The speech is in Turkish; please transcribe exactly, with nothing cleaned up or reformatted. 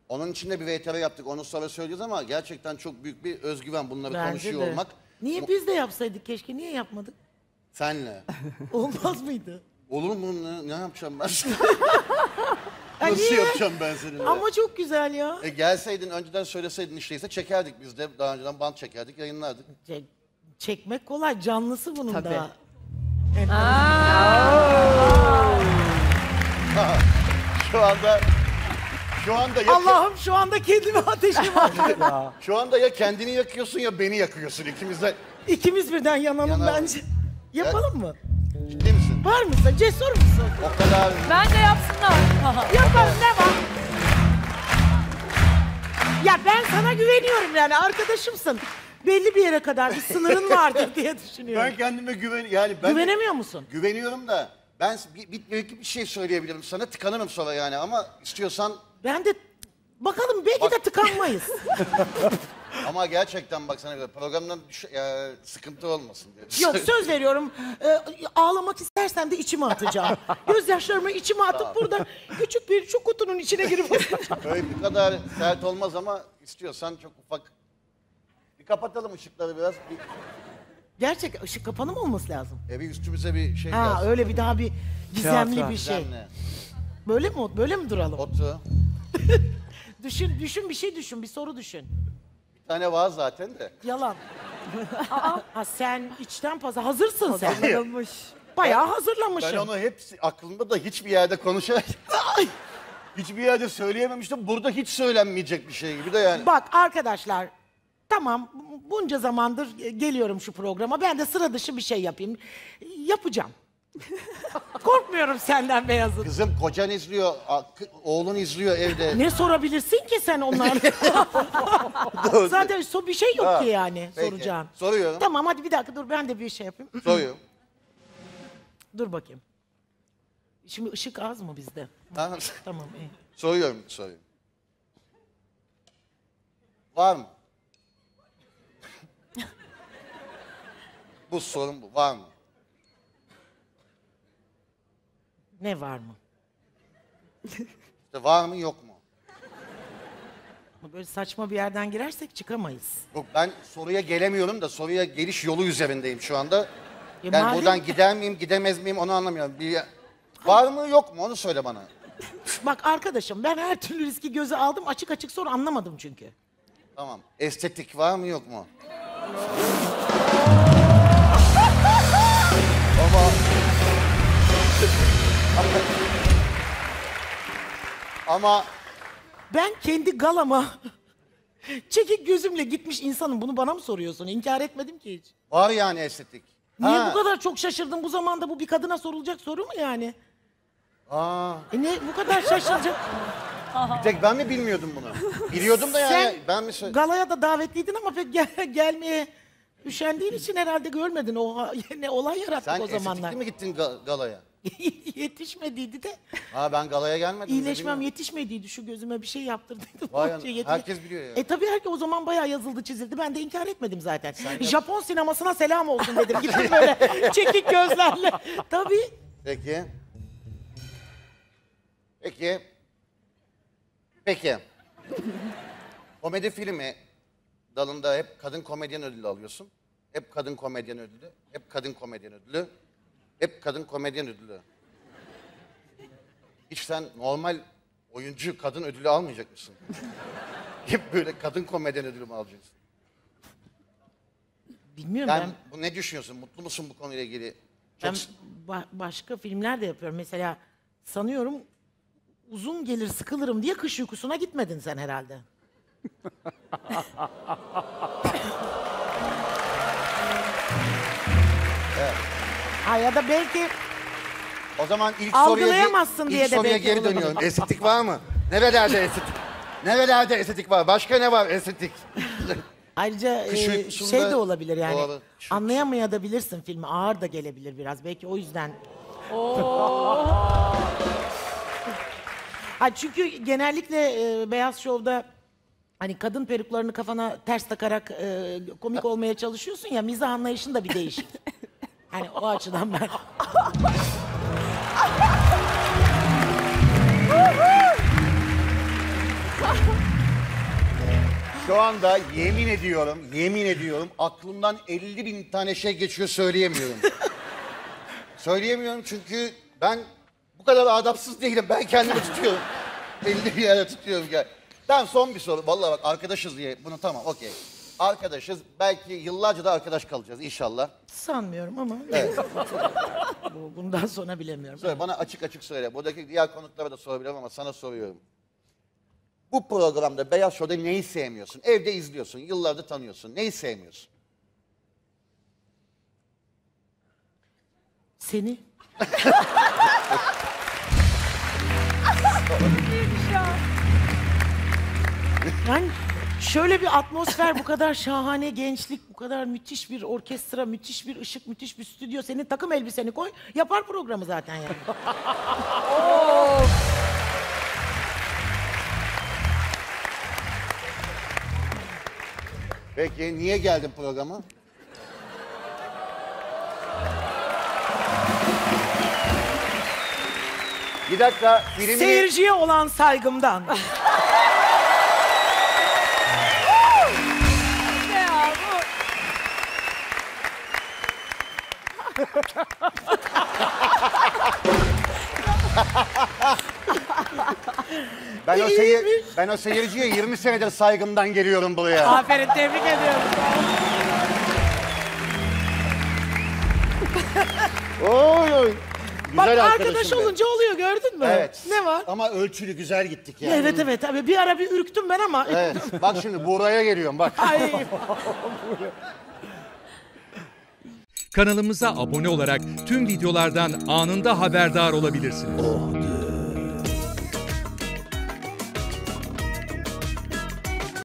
Onun için de bir V T R yaptık. Onu sonra söyleyeceğiz ama gerçekten çok büyük bir özgüven bunları Bence konuşuyor de. olmak. Niye biz de yapsaydık keşke? Niye yapmadık? Senle. Olmaz mıydı? Olur mu? Ne, ne yapacağım ben? Ha, Nasıl niye? yapacağım ben seninle? Ama çok güzel ya. E gelseydin, önceden söyleseydin işteyse çekerdik biz de. Daha önceden band çekerdik, yayınlardık. Çek- çekmek kolay. Canlısı bunun Tabii. da. Şu anda... Şu anda ya, Allah'ım şu anda kendime ateşim var. şu anda ya kendini yakıyorsun ya beni yakıyorsun. İkimiz de... İkimiz birden yanalım Yanalım. bence. Yapalım mı? Ciddi misin? Var mısın? Cesur musun? O kadar... Bence yapsınlar. Yapalım, ne var? Ya ben sana güveniyorum yani, arkadaşımsın. Belli bir yere kadar bir sınırın vardır diye düşünüyorum. Ben kendime güven... Yani ben Güvenemiyor musun? Güveniyorum da ben bir, bir, bir, bir şey söyleyebilirim sana, tıkanırım sonra yani, ama istiyorsan... Ben de bakalım, belki Bak- de tıkanmayız. Ama gerçekten bak sana göre programdan düş- e, sıkıntı olmasın diye. Yok, söz veriyorum. Ee, ağlamak istersen de içime atacağım. Gözyaşlarımı içime atıp burada küçük bir şu kutunun içine girip atacağım. Böyle bu kadar sert olmaz ama istiyorsan çok ufak... Bir kapatalım ışıkları biraz. Bir, Gerçek ışık kapanı mı olması lazım? e, bir üstümüze bir şey Ha, gelsin. öyle bir daha bir gizemli Tiyatro. bir şey. Gizemli. Böyle mi böyle mi duralım? Otu. Düşün, düşün bir şey düşün, bir soru düşün. Bir tane var zaten de. Yalan. Aa, ha, sen içten fazla hazırsın sen. Hazırlanılmış. Bayağı Ben hazırlamışsın. onu hepsi aklımda da hiçbir yerde konuşarak... hiçbir yerde söyleyememiştim. Burada hiç söylenmeyecek bir şey gibi de yani. Bak arkadaşlar, tamam bunca zamandır geliyorum şu programa. Ben de sıra dışı bir şey yapayım. Yapacağım. Korkmuyorum senden Beyazıt. Kızım kocan izliyor, a- kı- oğlun izliyor evde. Ne sorabilirsin ki sen onlarla? Zaten so bir şey yok Ha, ki yani peki. soracağım. Soruyorum. Tamam, hadi bir dakika dur, ben de bir şey yapayım. Soruyorum. Dur bakayım. Şimdi ışık az mı bizde? Ha? Tamam iyi. Soruyorum, soruyorum. Var mı? Bu sorun bu. Var mı? Ne var mı? İşte var mı yok mu? Böyle saçma bir yerden girersek çıkamayız. Yok, ben soruya gelemiyorum da soruya geliş yolu üzerindeyim şu anda. Ya Yani madem- buradan gider miyim, gidemez miyim onu anlamıyorum. Bir, var mı yok mu onu söyle bana. Bak arkadaşım, ben her türlü riski göze aldım, açık açık sor, anlamadım çünkü. Tamam. Estetik var mı yok mu? Ama... Ama Ben kendi galama çekik gözümle gitmiş insanım. Bunu bana mı soruyorsun? İnkar etmedim ki hiç. var yani estetik. Niye Ha. bu kadar çok şaşırdın? Bu zamanda bu bir kadına sorulacak soru mu yani? Aa, E ne bu kadar şaşıracak? bir tek ben mi bilmiyordum bunu? Biliyordum da yani Sen ben mi söyle... galaya da davetliydin ama pek gel- gelmeye üşendiğin için herhalde görmedin. O ha- ne olay yarattık Sen o zamanlar. estetikli mi gittin ga- galaya? Yetişmediydi de. Ha ben galaya gelmedim. İyileşmem bilmiyorum. yetişmediydi. Şu gözüme bir şey yaptırdıydım. Vay O ana, şey yetiş- herkes biliyor ya. E tabii herkes o zaman bayağı yazıldı çizildi. Ben de inkar etmedim zaten. Japon sinemasına selam olsun dedim. Gittim böyle çekik gözlerle. Tabii. Peki. Peki. Peki. Komedi filmi dalında hep kadın komedyen ödülü alıyorsun. Hep kadın komedyen ödülü. Hep kadın komedyen ödülü. Hep kadın komedyen ödülü. Hiç sen normal oyuncu kadın ödülü almayacak mısın? Hep böyle kadın komedyen ödülü mü alacaksın? Bilmiyorum Yani ben. bu ne düşünüyorsun? Mutlu musun bu konuyla ilgili? Ben Çok ba- başka filmler de yapıyorum. Mesela sanıyorum uzun gelir sıkılırım diye kış uykusuna gitmedin sen herhalde. Ha, ya da belki O zaman ilk soruya, Algılayamazsın ilk diye de soruya belki geri olabilir. dönüyorum. Estetik var mı? Nerelerde estetik? Nerelerde estetik var? Başka ne var estetik? ayrıca Kış e, uykusunda- şey de olabilir yani. Doğru. Kış Anlayamayabilirsin filmi. Ağır da gelebilir biraz. Belki o yüzden. Ha, çünkü genellikle e, Beyaz Şov'da hani kadın peruklarını kafana ters takarak e, komik olmaya çalışıyorsun ya, mizah anlayışın da bir değişik. Hani o açıdan ben. Şu anda yemin ediyorum, yemin ediyorum aklımdan elli bin tane şey geçiyor söyleyemiyorum. Söyleyemiyorum çünkü ben bu kadar adapsız değilim. Ben kendimi tutuyorum. elli bir yere tutuyorum. Gel. Tamam son bir soru. Vallahi bak arkadaşız diye bunu tamam okey. Arkadaşız. Belki yıllarca da arkadaş kalacağız inşallah. Sanmıyorum ama. Evet. Bu, bundan sonra bilemiyorum. Söyle bana açık açık söyle. Buradaki diğer konuklara da sorabilirim ama sana soruyorum. Bu programda Beyaz Show'da neyi sevmiyorsun? Evde izliyorsun, yıllardır tanıyorsun. Neyi sevmiyorsun? Seni. Yani şöyle bir atmosfer, bu kadar şahane gençlik, bu kadar müthiş bir orkestra, müthiş bir ışık, müthiş bir stüdyo. Senin takım elbiseni koy, yapar programı zaten yani. Peki niye geldin programa? Bir dakika filmini... Seyirciye olan saygımdan. Ne ya bu? Ben o, seyir, ben o seyirciye yirmi senedir saygımdan geliyorum buraya. Aferin, tebrik ediyorum. Oy oy. Bak Güzel arkadaş arkadaşım benim. olunca oluyor, gördün mü? Evet. Ne var? Ama ölçülü güzel gittik yani. Evet evet abi, bir ara bir ürktüm ben ama. Evet. Bak şimdi buraya geliyorum bak. Ay. Kanalımıza abone olarak tüm videolardan anında haberdar olabilirsiniz.